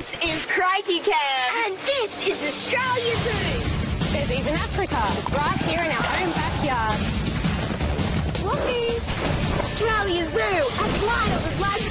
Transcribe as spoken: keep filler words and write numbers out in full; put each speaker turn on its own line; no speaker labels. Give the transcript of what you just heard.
This is Crikey Camp. And this is Australia Zoo.
There's even Africa, right here in our own backyard. Lookies!
Australia Zoo, as wild as life.